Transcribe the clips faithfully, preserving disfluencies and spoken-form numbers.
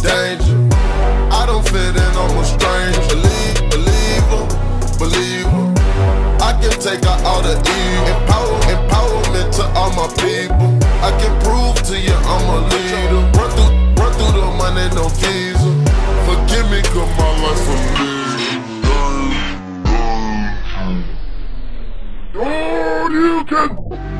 danger. I don't fit in, I'm a stranger. Believe, believer, believer. I can take out all the evil. Empower, empowerment to all my people. I can prove to you I'm a leader. Run through, run through the money, no visa. Forgive me, cause my life a leader. All you can.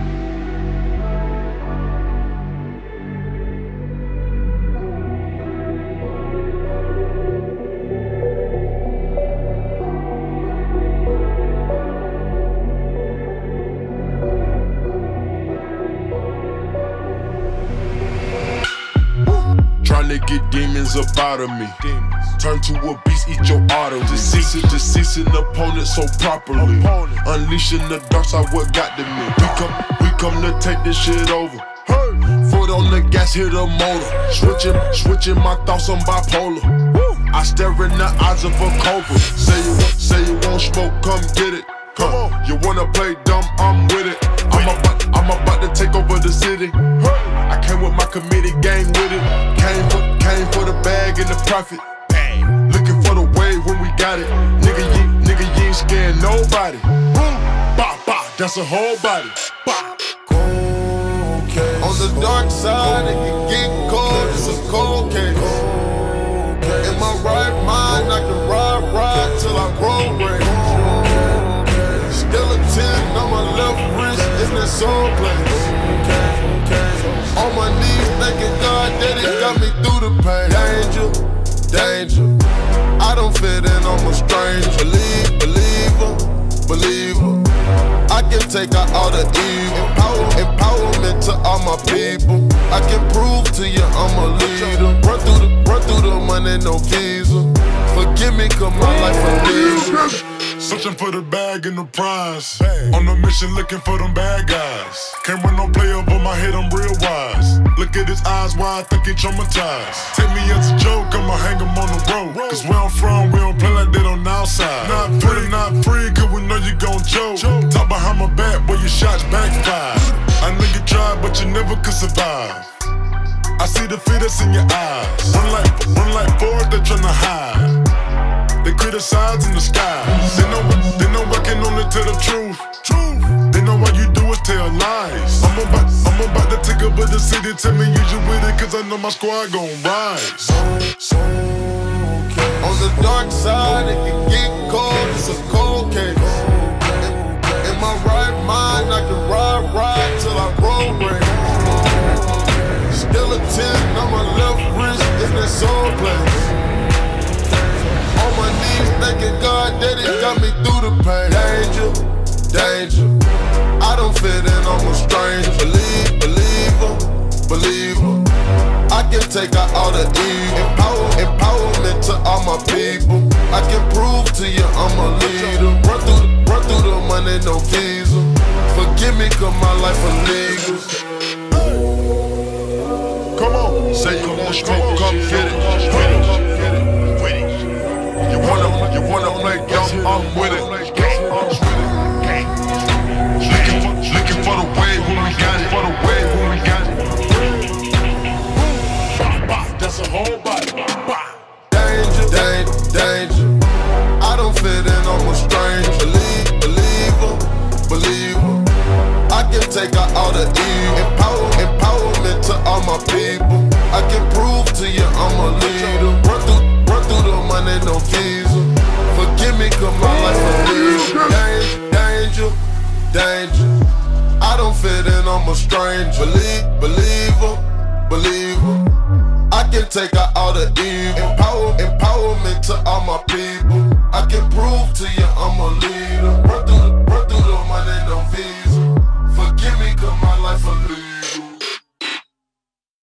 Tryna get demons up out of me. Turn to a beast, eat your arteries. Deceasing, deceasing opponent so properly. Unleashing the dark side, what got to me. We come, we come to take this shit over. Foot on the gas, hit a motor. Switching, switching my thoughts on bipolar. I stare in the eyes of a cobra. Say you, say you won't smoke, come get it. Come on, you wanna play dumb, I'm with it. I'm about, I'm about to take over the city. I came with my committee gang with it. Came for, came for the bag and the profit. Looking for the wave when we got it. Nigga, you, nigga, you ain't scared nobody. Bah, bah, that's a whole body. Bah. On the dark side, it can get cold. It's a cold case. In my right mind, I can ride, ride till I grow rage. Skeleton on my left wrist in that soul place. On my knees, thanking God that He got me through the pain. Danger, danger. I don't fit in, I'm a stranger. Believe, believer, believer. I can take out all the evil. Empower, empowerment to all my people. I can prove to you I'm a leader. Run through the, run through the money, no visa. Forgive me, cause my life a leader. Searching for the bag and the prize. On a mission looking for them bad guys. Can't run no player, but my head I'm real wise. Look at his eyes, why I think he traumatized. Take me as a joke, I'ma hang him on the road. Cause where I'm from, we don't play like that on the outside. Not free, not free, cause we know you gon' choke. Talk behind my back, but your shots backfire. I know you tried, but you never could survive. I see the fear that's in your eyes. Run like, run like forward, they tryna hide. They criticize in the sky. They know, they know I can only tell the truth. Truth. They know all you do is tell lies. I'm about, I'm about to take over the city. Tell me you just with it, cause I know my squad gon' rise. On the dark side, it can get cold. It's a cold case. In my right mind, I can ride, ride till I grow rage. Skeleton on my left wrist in that soul place. On my knees, thanking God that He got me through the pain. Danger, danger. I don't fit in, I'm a stranger. Believe, believer, believer. I can take out all the evil. Empower, empowerment to all my people. I can prove to you I'm a leader. Run through, run through the money, no visa. Forgive me, cause my life a legal. Come on, say you want smoke, come get it. You wanna, you wanna play dumb, I'm with it. Looking for, looking for the wave when we got it. For the wave when we got it. That's a whole body. Danger, danger, danger. I don't fit in, I'm a stranger. Believe, believer, believer. I can take out all the evil. Empower, empowerment to all my people. I can prove to you I'm a leader. Run through, run through the money, no visa. Forgive me, cause my life a leader. Danger, danger. I don't fit in, I'm a stranger. Believe, believer, believer. I can take out all the evil. Empower, empowerment to all my people. I can prove to you I'm a leader.